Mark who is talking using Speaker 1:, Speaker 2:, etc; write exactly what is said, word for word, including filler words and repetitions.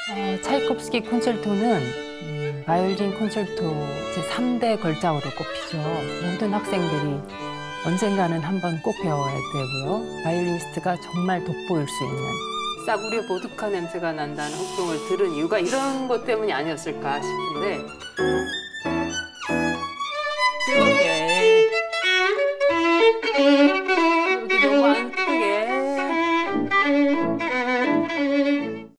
Speaker 1: 어, 차이콥스키 콘체르토는 음, 바이올린 콘체르토 제삼 대 걸작으로 꼽히죠. 모든 학생들이 언젠가는 한번 꼭 배워야 되고요. 바이올리니스트가 정말 돋보일 수 있는 싸구려 보드카 냄새가 난다는 혹평을 들은 이유가 이런 것 때문이 아니었을까 싶은데